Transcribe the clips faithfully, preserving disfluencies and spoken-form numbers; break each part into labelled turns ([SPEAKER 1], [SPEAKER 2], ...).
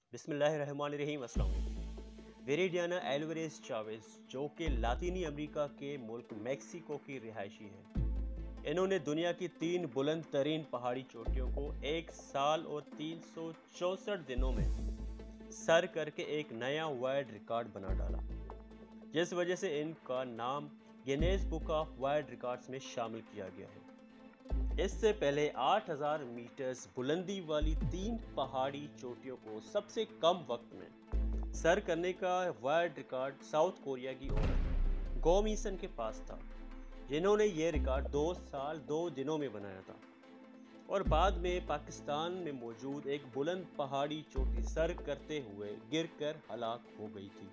[SPEAKER 1] بسم اللہ الرحمن الرحیم۔ السلام علیکم۔ ویریڈیانا ایلوریز چاویز جو کہ لاطینی امریکہ کے ملک میکسیکو کی رہائشی ہے، انہوں نے دنیا کی تین بلند ترین پہاڑی چوٹیوں کو ایک سال اور تین سو چونسٹھ دنوں میں سر کر کے ایک نیا ورلڈ ریکارڈ بنا ڈالا، جس وجہ سے ان کا نام Guinness book of world records میں شامل کیا گیا ہے۔ اس سے پہلے آٹھ ہزار میٹرز بلندی والی تین پہاڑی چوٹیوں کو سب سے کم وقت میں سر کرنے کا ورلڈ ریکارڈ ساؤتھ کوریا کی عورت گو میسن کے پاس تھا، جنہوں نے یہ ریکارڈ دو سال دو دنوں میں بنایا تھا، اور بعد میں پاکستان میں موجود ایک بلند پہاڑی چوٹی سر کرتے ہوئے گر کر ہلاک ہو گئی تھی۔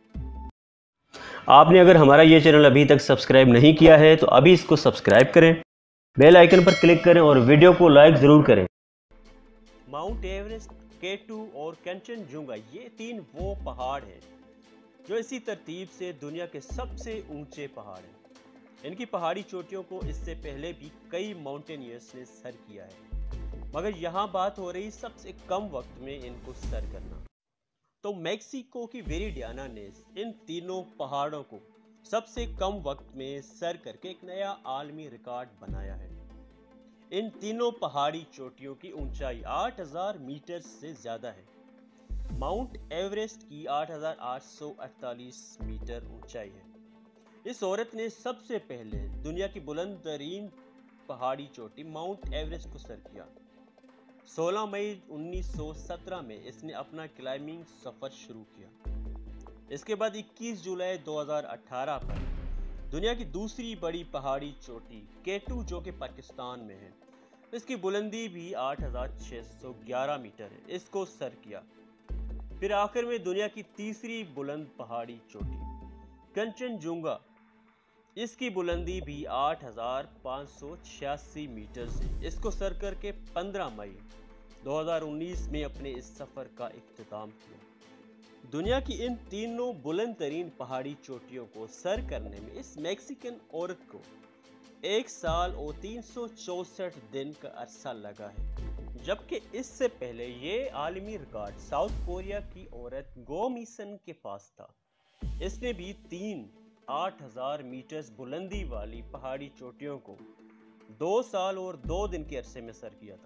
[SPEAKER 1] آپ نے اگر ہمارا یہ چینل ابھی تک سبسکرائب نہیں کیا ہے تو ابھی اس کو سبسکرائب کریں، بیل آئیکن پر کلک کریں اور ویڈیو کو لائک ضرور کریں۔ ماؤنٹ ایورسٹ، کے ٹو اور کنچن جنگا یہ تین وہ پہاڑ ہیں جو اسی ترتیب سے دنیا کے سب سے اونچے پہاڑ ہیں۔ ان کی پہاڑی چوٹیوں کو اس سے پہلے بھی کئی ماؤنٹینئرز نے سر کیا ہے، مگر یہاں بات ہو رہی سب سے کم وقت میں ان کو سر کرنا۔ تو میکسیکو کی ویریڈیانا نے ان تینوں پہاڑوں کو سب سے کم وقت میں سر کر کے ایک نیا عالمی ریکارڈ بنایا ہے۔ ان تینوں پہاڑی چوٹیوں کی اونچائی آٹھ ہزار میٹر سے زیادہ ہے۔ ماؤنٹ ایورسٹ کی آٹھ ہزار آٹھ سو اڑتالیس میٹر اونچائی ہے۔ اس عورت نے سب سے پہلے دنیا کی بلند ترین پہاڑی چوٹی ماؤنٹ ایورسٹ کو سر کیا۔ سولہ مئی انیس سو سترہ میں اس نے اپنا کلائمبنگ سفر شروع کیا۔ اس کے بعد اکیس جولائی دو ہزار اٹھارہ پر دنیا کی دوسری بڑی پہاڑی چوٹی کے ٹو جو کہ پاکستان میں ہے، اس کی بلندی بھی آٹھ ہزار چھ سو گیارہ میٹر ہے، اس کو سر کیا۔ پھر آخر میں دنیا کی تیسری بلند پہاڑی چوٹی کنچن جنگا، اس کی بلندی بھی آٹھ ہزار پانچ سو چھیاسی میٹر سے، اس کو سر کر کے پندرہ مئی دو ہزار انیس میں اپنے اس سفر کا اختتام کیا۔ دنیا کی ان تینوں بلند ترین پہاڑی چوٹیوں کو سر کرنے میں اس میکسیکن عورت کو ایک سال اور تین سو چونسٹھ دن کا عرصہ لگا ہے، جبکہ اس سے پہلے یہ عالمی ریکارڈ ساؤتھ کوریا کی عورت گو میسن کے پاس تھا۔ اس نے بھی تین آٹھ ہزار میٹرز بلندی والی پہاڑی چوٹیوں کو دو سال اور دو دن کے عرصے میں سر کیا تھا،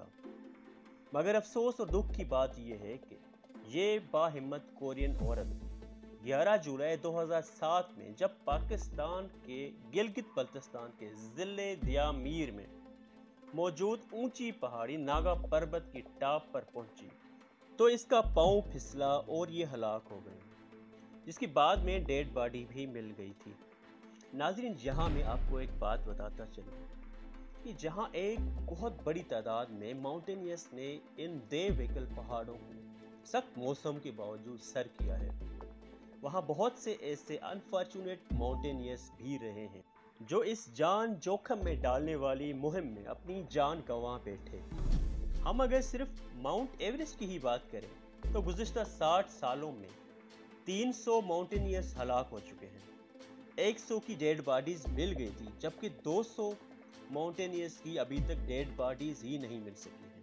[SPEAKER 1] مگر افسوس اور دکھ کی بات یہ ہے کہ یہ باہمت کورین عورت گیارہ جولائی دو ہزار سات میں جب پاکستان کے گلگت بلتستان کے ضلع دیامیر میں موجود اونچی پہاڑی ناگا پربت کی ٹاپ پر پہنچی تو اس کا پاؤں پھسلا اور یہ ہلاک ہو گئی، جس کی بعد میں ڈیڈ باڈی بھی مل گئی تھی۔ ناظرین، یہاں میں آپ کو ایک بات بتاتا چلوں کہ جہاں ایک بہت بڑی تعداد میں ماؤنٹینئرز نے ان دے ویکل پہاڑوں کو سخت موسم کے باوجود سر کیا ہے، وہاں بہت سے ایسے انفارچونیٹ ماؤنٹینئرز بھی رہے ہیں جو اس جان جوخم میں ڈالنے والی مہم میں اپنی جان گنوا بیٹھے۔ ہم اگر صرف ماؤنٹ ایورسٹ کی ہی بات کریں تو گزشتہ ساٹھ سالوں میں تین سو ماؤنٹینئرز ہلاک ہو چکے ہیں، ایک سو کی ڈیڈ باڈیز مل گئی تھی، جبکہ دو سو ماؤنٹینئرز کی ابھی تک ڈیڈ باڈیز ہی نہیں مل سکی ہیں۔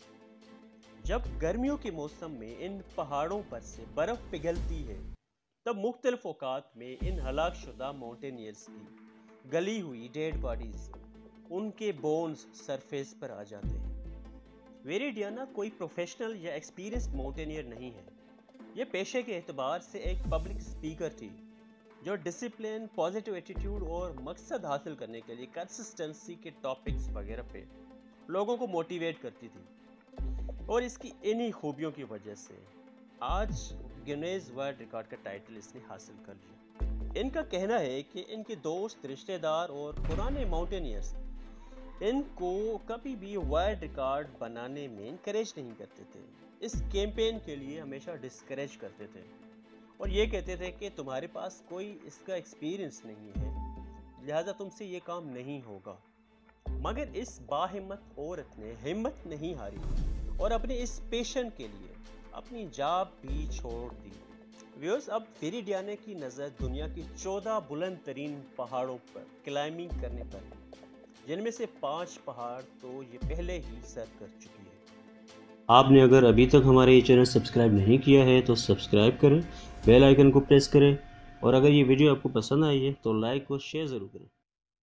[SPEAKER 1] جب گرمیوں کے موسم میں ان پہاڑوں پر سے برف پگھلتی ہے تب مختلف اوقات میں ان ہلاک شدہ ماؤنٹینئرز کی گلی ہوئی ڈیڈ باڈیز، ان کے بونز سرفیس پر آ جاتے ہیں۔ ویریڈیانا کوئی پروفیشنل یا ایکسپیرینسڈ ماؤنٹینئر نہیں ہے، یہ پیشے کے اعتبار سے ایک پبلک اسپیکر تھی جو ڈسپلن، پازیٹیو ایٹیٹیوڈ اور مقصد حاصل کرنے کے لیے کنسسٹنسی کے ٹاپکس وغیرہ پہ لوگوں کو موٹیویٹ کرتی تھی، اور اس کی انہی خوبیوں کی وجہ سے آج گینیز ورلڈ ریکارڈ کا ٹائٹل اس نے حاصل کر لیا۔ ان کا کہنا ہے کہ ان کے دوست، رشتہ دار اور پرانے ماؤنٹینئرز ان کو کبھی بھی ورلڈ ریکارڈ بنانے میں انکریج نہیں کرتے تھے، اس کیمپین کے لیے ہمیشہ ڈسکریج کرتے تھے اور یہ کہتے تھے کہ تمہارے پاس کوئی اس کا ایکسپیرینس نہیں ہے، لہذا تم سے یہ کام نہیں ہوگا۔ مگر اس باہمت عورت نے ہمت نہیں ہاری اور اپنے اس پیشن کے لیے اپنی جاب بھی چھوڑ دی۔ ویورز، اب ویریڈیانا کی نظر دنیا کی چودہ بلند ترین پہاڑوں پر کلائمبنگ کرنے پر ہے، جن میں سے پانچ پہاڑ تو یہ پہلے ہی سر کر چکی ہے۔ آپ نے اگر ابھی تک ہمارا یہ چینل سبسکرائب نہیں کیا ہے تو سبسکرائب کریں، بیل آئیکن کو پریس کریں، اور اگر یہ ویڈیو آپ کو پسند آئی ہے تو لائک اور شیئر ضرور کریں۔